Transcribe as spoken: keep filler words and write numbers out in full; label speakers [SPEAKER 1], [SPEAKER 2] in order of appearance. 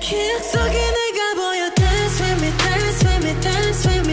[SPEAKER 1] 기억 속에 내가 보여 Dance with me, dance with me, dance with